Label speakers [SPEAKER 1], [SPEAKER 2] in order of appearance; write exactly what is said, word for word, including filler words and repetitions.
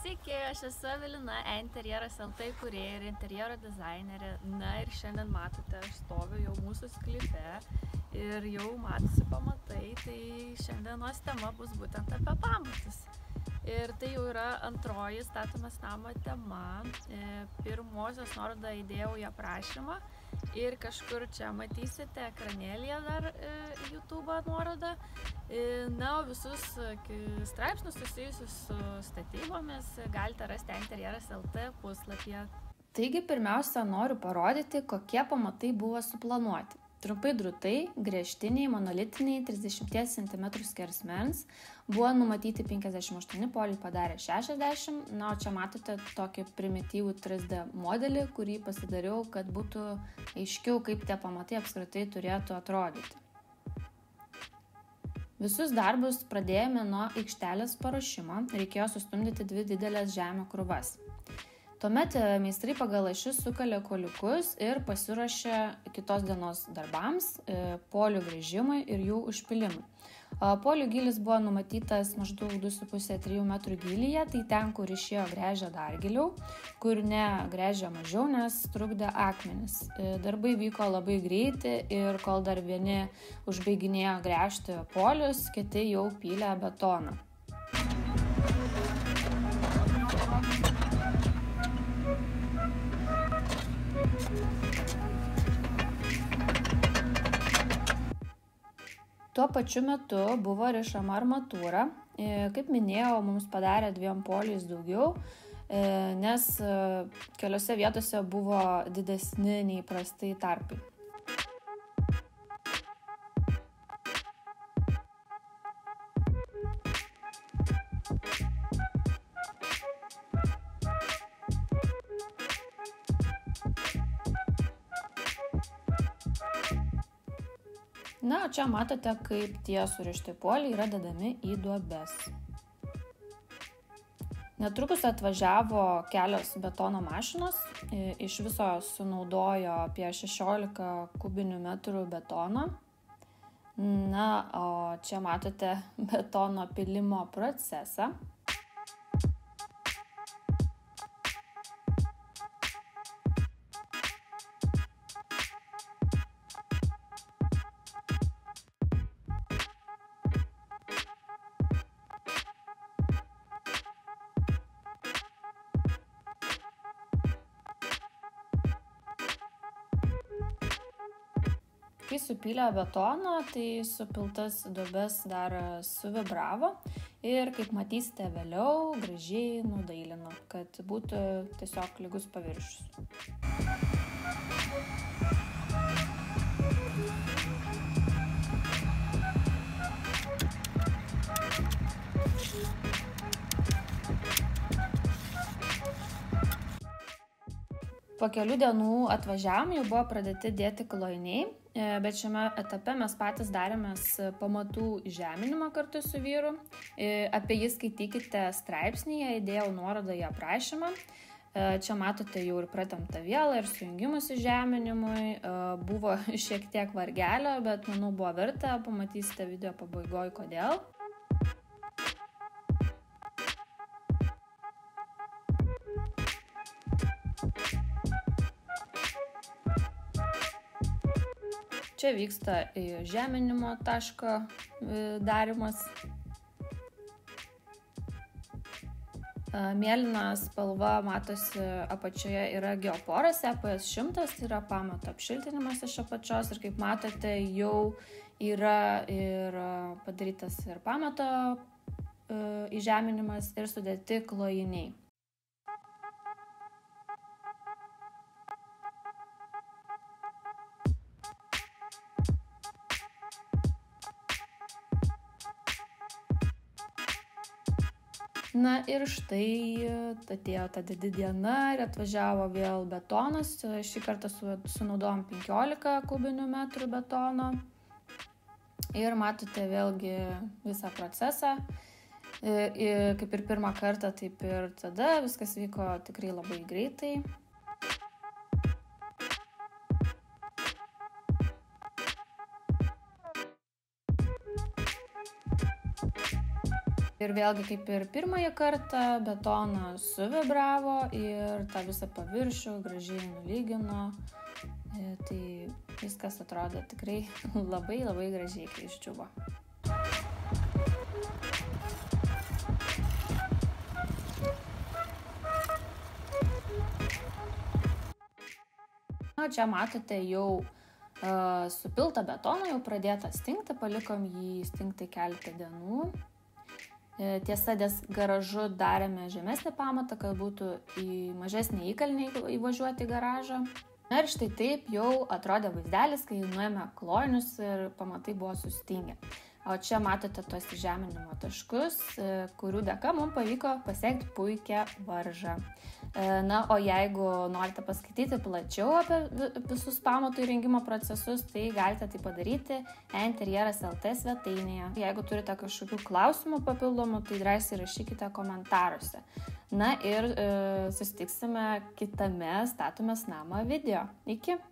[SPEAKER 1] Sveiki, aš esu Evelina, E-interjeras L T įkūrėja ir interjero dizainerė. Na ir šiandien matote, aš stoviu jau mūsų sklype ir jau matosi pamatai, tai šiandienos tema bus būtent apie pamatus. Ir tai jau yra antroji statomas namo tema. Pirmosios nuorodą įdėjau į aprašymą ir kažkur čia matysite ekranėlyje dar YouTube nuorodą. Na, o visus straipsnius susijusius su statybomis galite rasti E-interjeras L T puslapyje. Taigi, pirmiausia, noriu parodyti, kokie pamatai buvo suplanuoti. Trumpai drūtai, griežtiniai, monolitiniai, trisdešimties centimetrų skersmens, buvo numatyti penkiasdešimt aštuoni, poliai padarė šešiasdešimt, na, o čia matote tokį primityvų trys D modelį, kurį pasidariau, kad būtų aiškiau, kaip tie pamatai apskritai turėtų atrodyti. Visus darbus pradėjome nuo aikštelės paruošimo, reikėjo sustumdyti dvi didelės žemių krūvas. Tuomet meistrai pagal ašis sukalė kuoliukus ir pasiruošė kitos dienos darbams, polių gręžimui ir jų užpilimui. Polių gylis buvo numatytas maždaug du su puse - trijų metrų gylyje, tai ten, kur išėjo gręžė dar giliau, kur ne gręžė mažiau, nes trukdė akmenis. Darbai vyko labai greitai ir kol dar vieni užbaiginėjo gręžti polius, kiti jau pylė betoną. Tuo pačiu metu buvo rišama armatūra. Kaip minėjau, mums padarė dviem poliais daugiau, nes keliose vietose buvo didesni nei įprastai tarpai. Na, o čia matote, kaip tie surišti poliai yra dedami į duobes. Netrukus atvažiavo kelios betono mašinos, iš viso sunaudojo apie šešiolika kubinių metrų betono. Na, o čia matote betono pylimo procesą. Kai supylė betoną, tai supiltas duobes dar suvibravo ir, kaip matysite vėliau, gražiai nudailino, kad būtų tiesiog lygus paviršius. Po kelių dienų atvažiavom, jau buvo pradėti dėti klojiniai, bet šiame etape mes patys darėmės pamatų žeminimą kartu su vyru. Apie jį skaitykite straipsnyje, įdėjau nuorodą į aprašymą. Čia matote jau ir pratemptą vielą ir sujungimus žeminimui. Buvo šiek tiek vargelio, bet manau buvo verta, pamatysite video pabaigoje kodėl. Čia vyksta žeminimo taško darymas. Mėlyna spalva matosi apačioje yra geoporas E P S šimtas, tai yra pamato apšiltinimas iš apačios ir kaip matote jau yra ir padarytas ir pamato įžeminimas ir sudėti klojiniai. Na ir štai atėjo ta didi diena ir atvažiavo vėl betonas. Šį kartą sunaudojom penkiolika kubinių metrų betono. Ir matote vėlgi visą procesą. Kaip ir pirmą kartą, taip ir tada viskas vyko tikrai labai greitai. Ir vėlgi kaip ir pirmąjį kartą betoną suvibravo ir tą visą paviršių gražiai nulygino. Tai viskas atrodo tikrai labai labai gražiai, kai išdžiuvo. Na, čia matote jau uh, supiltą betoną, jau pradėtą stingti, palikom jį stingti keletą dienų. E, tiesa, dės garažu darėme žemesnį pamatą, kad būtų į mažesnį įkalnį įvažiuoti į garažą. Na ir štai taip jau atrodė vaizdelis, kai nuėjome klojinius ir pamatai buvo sustingę. O čia matote tos žeminimo taškus, kurių dėka mums pavyko pasiekti puikią varžą. Na, o jeigu norite paskaityti plačiau apie visus pamatų įrengimo procesus, tai galite tai padaryti einterjeras taškas lt svetainėje. Jeigu turite kažkokių klausimų papildomų, tai drąsiai rašykite komentaruose. Na ir e, susitiksime kitame Statomės namą video. Iki!